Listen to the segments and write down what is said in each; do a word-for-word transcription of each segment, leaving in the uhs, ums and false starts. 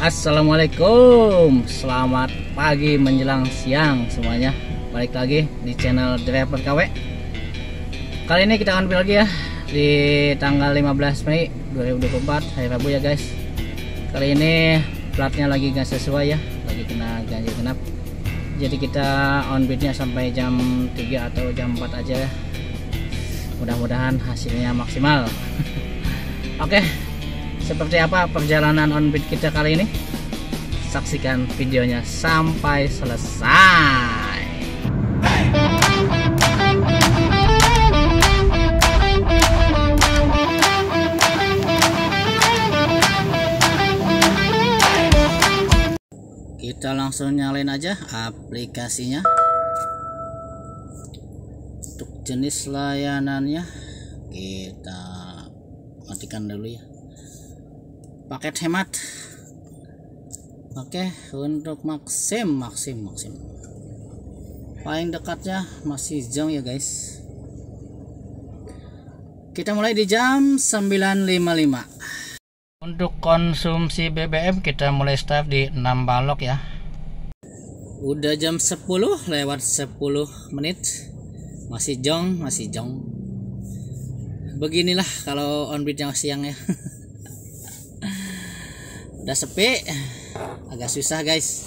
Assalamualaikum, selamat pagi menjelang siang semuanya. Balik lagi di channel Driver K W. Kali ini kita akan ambil lagi ya di tanggal lima belas Mei dua ribu dua puluh empat, hari Rabu ya guys. Kali ini platnya lagi gak sesuai ya, lagi kena ganjil genap. Jadi kita on bidnya sampai jam tiga atau jam empat aja ya. Mudah-mudahan hasilnya maksimal. Oke, seperti apa perjalanan on bid kita kali ini? Saksikan videonya sampai selesai. Kita langsung nyalain aja aplikasinya. Untuk jenis layanannya kita matikan dulu ya. Paket hemat. Oke, untuk maksim maksim maksim paling dekatnya masih jauh ya guys. Kita mulai di jam sembilan lima puluh lima. Untuk konsumsi B B M kita mulai start di enam balok ya. Udah jam sepuluh lewat sepuluh menit, masih jong masih jong. Beginilah kalau on bid yang siang ya. Udah sepi, agak susah guys.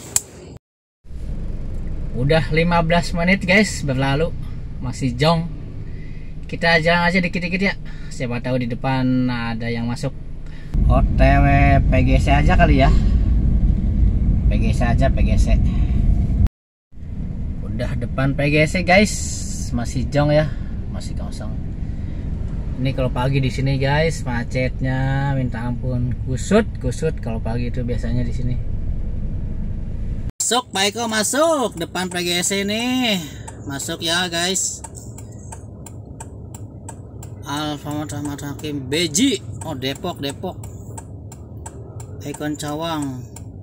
Udah lima belas menit guys berlalu, masih jong. Kita jalan aja dikit-dikit ya, siapa tahu di depan ada yang masuk. O T W P G C aja kali ya. P G C aja, P G C. Udah depan P G C guys, masih jong ya, masih kosong. Ini kalau pagi di sini guys macetnya minta ampun, kusut kusut kalau pagi itu biasanya di sini. Masuk Pak Eko, masuk depan P G C nih, masuk ya guys. Alfamart Rahmat Hakim B J, oh Depok Depok. Icon Cawang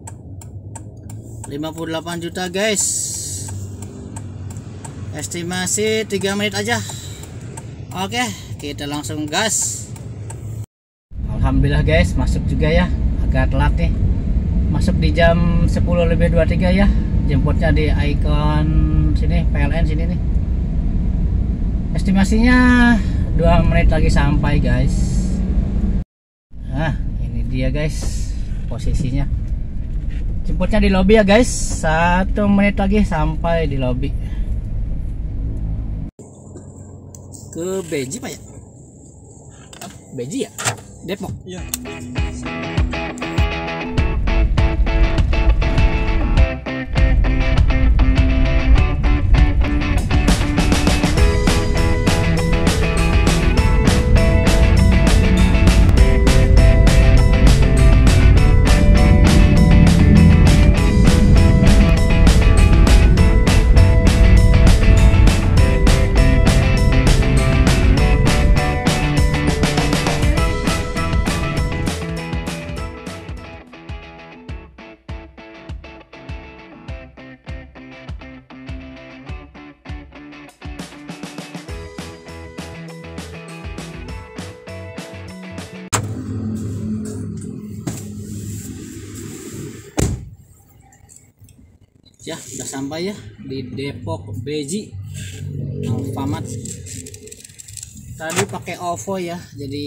lima puluh delapan juta guys. Estimasi tiga menit aja. Oke, kita langsung gas. Alhamdulillah guys, masuk juga ya. Agak telat nih. Masuk di jam sepuluh lebih dua puluh tiga ya. Jemputnya di Icon sini, P L N sini nih. Estimasinya dua menit lagi sampai guys. Nah, ini dia guys posisinya. Jemputnya di lobi ya guys. Satu menit lagi sampai di lobi. Ke B J Pak ya? B J ya? Depok? Iya. Ya, udah sampai ya di Depok B J Alfamart. Tadi pakai O V O ya, jadi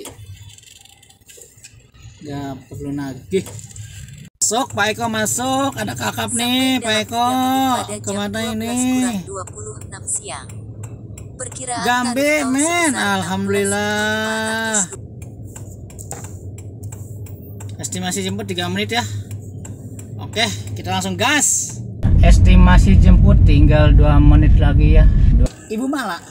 nggak perlu nagih. Masuk Pak Eko, masuk. Ada kakap nih Pak Eko. Kemana ini? Gambe men, alhamdulillah. Estimasi jemput tiga menit ya. Oke, kita langsung gas. Estimasi jemput tinggal dua menit lagi ya. Ibu Mala.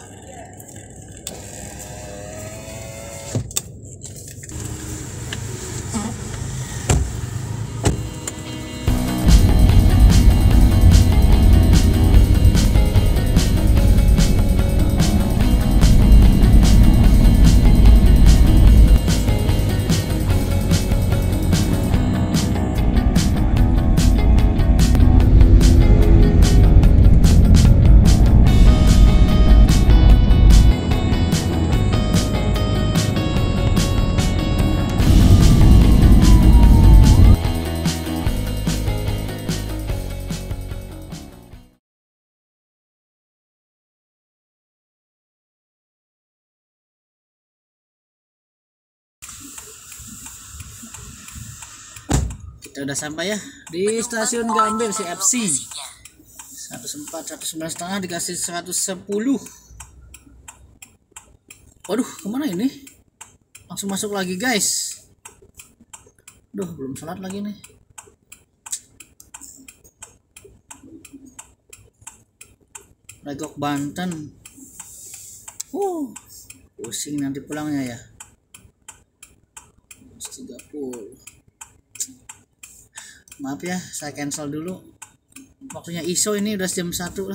Kita udah sampai ya di stasiun Gambir C F C. seratus empat, seratus sembilan koma lima dikasih seratus sepuluh. Waduh, kemana ini? Langsung masuk lagi guys. Duh, belum sholat lagi nih. Legok Banten. Uh, pusing nanti pulangnya ya. tiga puluh. Maaf ya, saya cancel dulu. Waktunya I S O ini udah jam satu lah.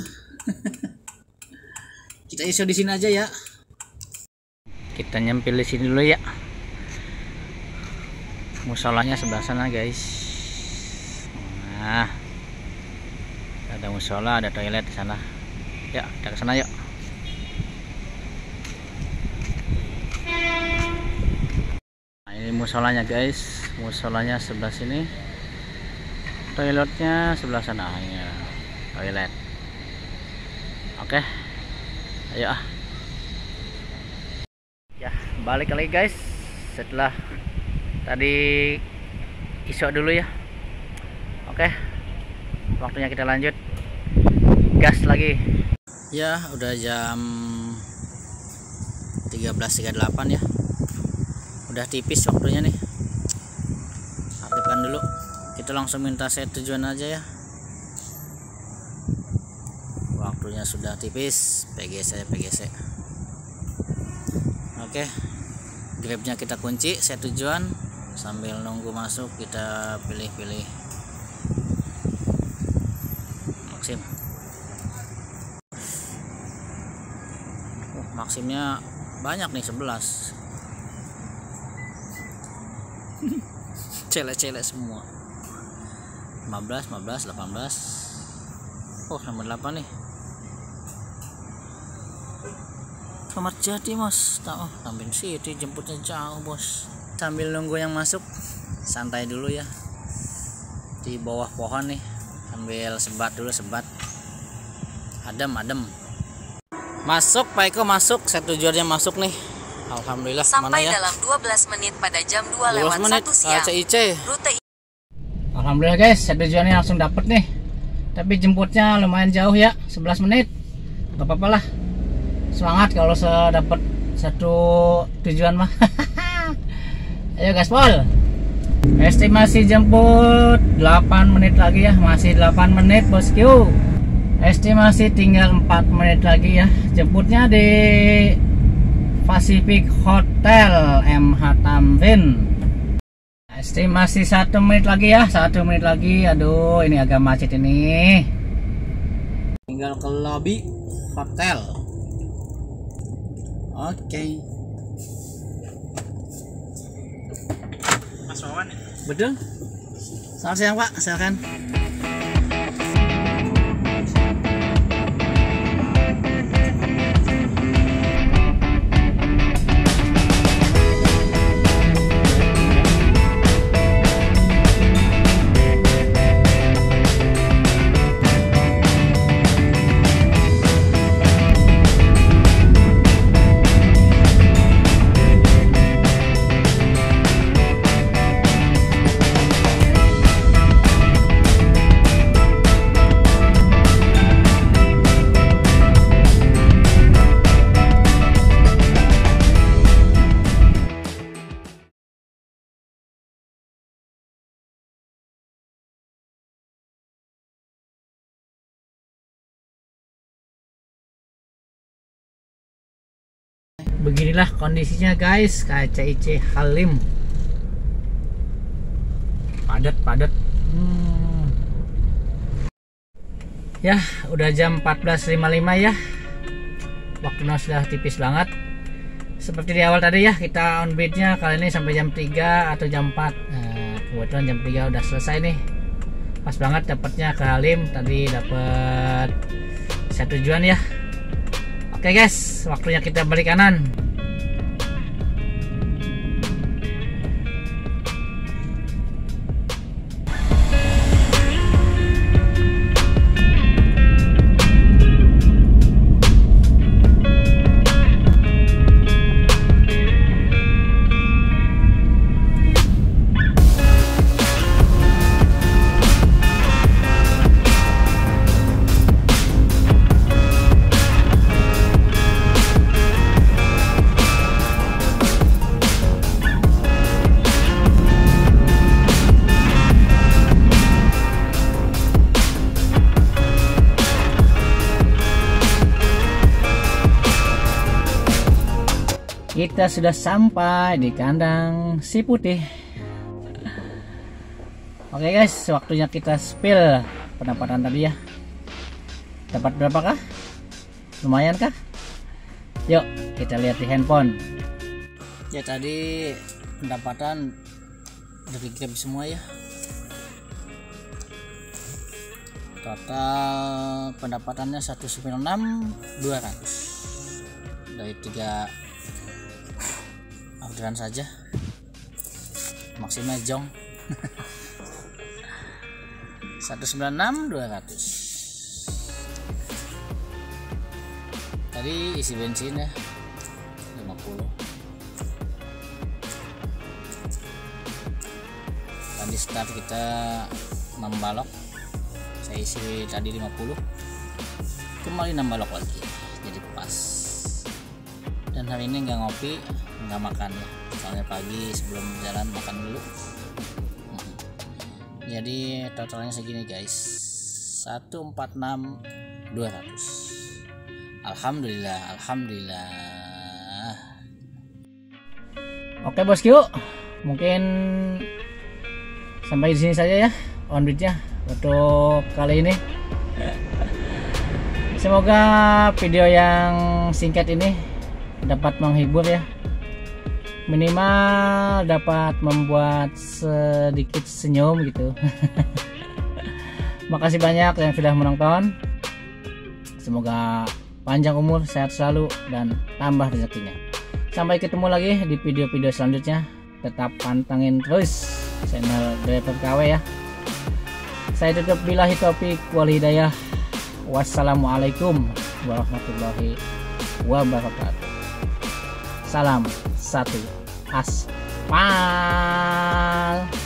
Kita I S O di sini aja ya. Kita nyempil di sini dulu ya. Musolanya sebelah sana guys. Nah, ada musola, ada toilet di sana. Ya, kita ke sana yuk. Nah, ini musolanya guys. Musolanya sebelah sini. Toiletnya sebelah sana. Ini toilet. Oke. Ayo ah. Ya, balik lagi guys. Setelah tadi isok dulu ya. Oke. Waktunya kita lanjut. Gas lagi. Ya, udah jam tiga belas tiga puluh delapan ya. Udah tipis waktunya nih. Aktifkan dulu. Kita langsung minta set tujuan aja ya. Waktunya sudah tipis. P G C P G C. Oke. Grabnya kita kunci set tujuan. Sambil nunggu masuk kita pilih-pilih Maksim. Oh, Maksimnya banyak nih, sebelas. Celek-celek semua. lima belas, lima belas, delapan belas. Oh, nomor delapan nih. Selamat Jati Mas. Oh, Tamrin City jemputnya jauh bos. Sambil nunggu yang masuk, santai dulu ya di bawah pohon nih. Sambil sebat dulu, sebat. Adem, adem. Masuk Pak Eko, masuk. Set tujuannya masuk nih. Alhamdulillah. Sampai mana ya? dalam dua belas menit pada jam dua lewat satu siang. C I C. Rute Alhamdulillah guys, set tujuannya langsung dapet nih. Tapi jemputnya lumayan jauh ya, sebelas menit. Gak apa-apa lah. Semangat kalau dapat satu tujuan mah. Ayo gaspol. Estimasi jemput delapan menit lagi ya, masih delapan menit bosku. Estimasi tinggal empat menit lagi ya. Jemputnya di Pacific Hotel M H Tamrin. Estimasi satu menit lagi ya, satu menit lagi. Aduh, ini agak macet ini. Tinggal ke lobby hotel. Oke. Okay. Mas Wawan. Betul. Selamat siang Pak, silakan. Beginilah kondisinya guys, K C I C Halim. Padat, padat. Hmm. Ya, udah jam empat belas lima puluh lima ya. Waktunya sudah tipis banget. Seperti di awal tadi ya, kita on bidnya kali ini sampai jam tiga atau jam empat. Nah, kebetulan jam tiga udah selesai nih. Pas banget dapatnya ke Halim. Tadi dapat satu tujuan ya. Oke guys, waktunya kita balik kanan. kita sudah sampai di kandang si putih. Oke guys, waktunya kita spill pendapatan tadi ya. Dapat berapakah? Lumayan kah? Yuk kita lihat di handphone. Ya tadi pendapatan dari grab semua ya. Total pendapatannya seratus sembilan puluh enam ribu dua ratus dari tiga orderan saja, maksimal jong. Seratus sembilan puluh enam ribu dua ratus. Tadi isi bensin ya lima puluh. Tadi start kita enam balok, saya isi tadi lima puluh, kembali enam balok lagi, jadi pas. Dan hari ini nggak ngopi, nggak makan ya, soalnya pagi sebelum jalan makan dulu. hmm. Jadi totalnya segini guys, seratus empat puluh enam ribu dua ratus. Alhamdulillah, alhamdulillah. Oke bosku, mungkin sampai di sini saja ya on beatnya untuk kali ini. Semoga video yang singkat ini dapat menghibur ya, minimal dapat membuat sedikit senyum gitu. Makasih banyak yang sudah menonton, semoga panjang umur, sehat selalu, dan tambah rezekinya. Sampai ketemu lagi di video-video selanjutnya. Tetap pantengin terus channel Driver K W ya. Saya tutup billahi taufik wal hidayah. Wassalamualaikum warahmatullahi wabarakatuh. Salam satu aspal.